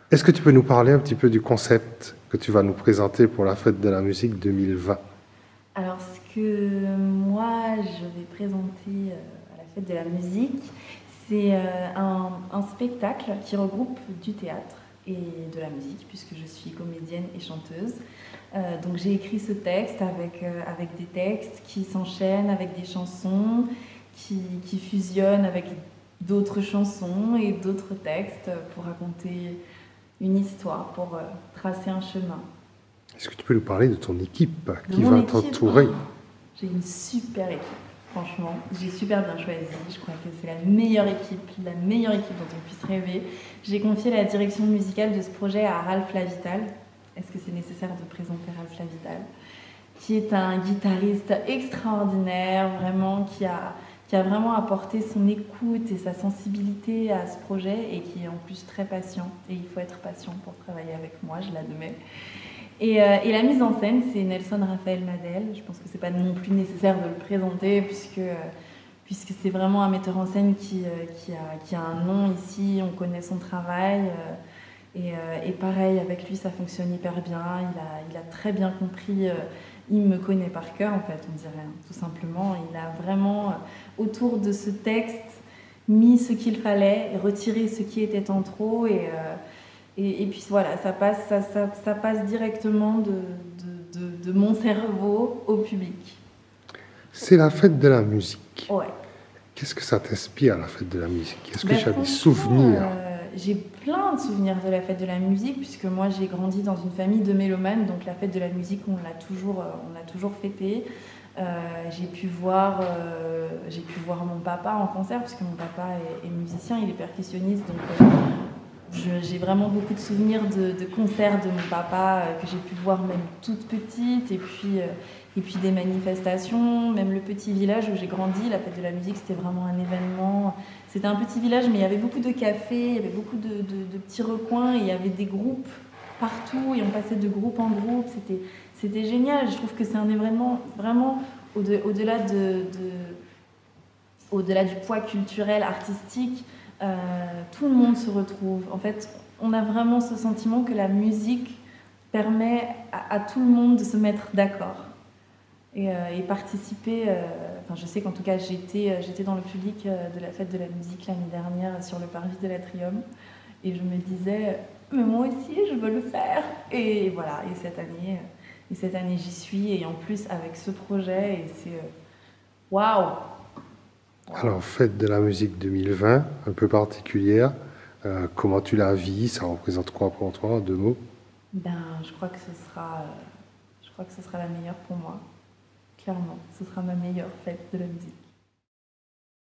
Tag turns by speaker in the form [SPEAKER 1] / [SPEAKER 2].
[SPEAKER 1] Est-ce que tu peux nous parler un petit peu du concept que tu vas nous présenter pour la fête de la musique 2020?
[SPEAKER 2] Alors, ce que moi je vais présenter à la fête de la musique, c'est un spectacle qui regroupe du théâtre et de la musique, puisque je suis comédienne et chanteuse. Donc j'ai écrit ce texte avec des textes qui s'enchaînent avec des chansons, qui fusionnent avec d'autres chansons et d'autres textes pour raconter une histoire, pour tracer un chemin.
[SPEAKER 1] Est-ce que tu peux nous parler de ton équipe
[SPEAKER 2] De
[SPEAKER 1] qui
[SPEAKER 2] mon
[SPEAKER 1] va
[SPEAKER 2] équipe,
[SPEAKER 1] t'entourer?
[SPEAKER 2] j'ai une super équipe. Franchement, j'ai super bien choisi. Je crois que c'est la meilleure équipe dont on puisse rêver. J'ai confié la direction musicale de ce projet à Ralph Lavital. Est-ce que c'est nécessaire de présenter Ralph Lavital? Qui est un guitariste extraordinaire, vraiment, qui a vraiment apporté son écoute et sa sensibilité à ce projet et qui est en plus très patient. Et il faut être patient pour travailler avec moi, je l'admets. Et la mise en scène, c'est Nelson Raphaël Madel. Je pense que c'est pas non plus nécessaire de le présenter puisque c'est vraiment un metteur en scène qui a un nom ici, on connaît son travail. Et pareil, avec lui, ça fonctionne hyper bien. Il a très bien compris, il me connaît par cœur, en fait, on dirait, hein, tout simplement. Il a vraiment, autour de ce texte, mis ce qu'il fallait et retiré ce qui était en trop. Et puis voilà, ça passe directement de mon cerveau au public.
[SPEAKER 1] C'est la fête de la musique.
[SPEAKER 2] Ouais.
[SPEAKER 1] Qu'est-ce que ça t'inspire, la fête de la musique? Est-ce que
[SPEAKER 2] Ben,
[SPEAKER 1] tu as des
[SPEAKER 2] franchement,
[SPEAKER 1] souvenirs?
[SPEAKER 2] j'ai plein de souvenirs de la fête de la musique, puisque moi j'ai grandi dans une famille de mélomanes, donc la fête de la musique on l'a toujours fêtée. J'ai pu voir mon papa en concert, puisque mon papa est musicien, il est percussionniste, donc j'ai vraiment beaucoup de souvenirs de concerts de mon papa que j'ai pu voir même toute petite, et puis des manifestations, même le petit village où j'ai grandi, la fête de la musique c'était vraiment un événement. C'était un petit village mais il y avait beaucoup de cafés, il y avait beaucoup de petits recoins, et il y avait des groupes partout et on passait de groupe en groupe, c'était génial. Je trouve que c'est un événement vraiment au-delà au-delà du poids culturel, artistique. Tout le monde se retrouve. En fait, on a vraiment ce sentiment que la musique permet à tout le monde de se mettre d'accord et participer. Enfin, je sais qu'en tout cas, j'étais dans le public de la fête de la musique l'année dernière sur le parvis de l'Atrium, et je me disais, mais moi aussi, je veux le faire. Et voilà. Et cette année, j'y suis, et en plus avec ce projet, et c'est waouh.
[SPEAKER 1] Alors, fête de la musique 2020, un peu particulière. Comment tu la vis? Ça représente quoi pour toi, en deux mots?
[SPEAKER 2] Ben, je crois que ce sera la meilleure pour moi. Clairement, ce sera ma meilleure fête de la musique.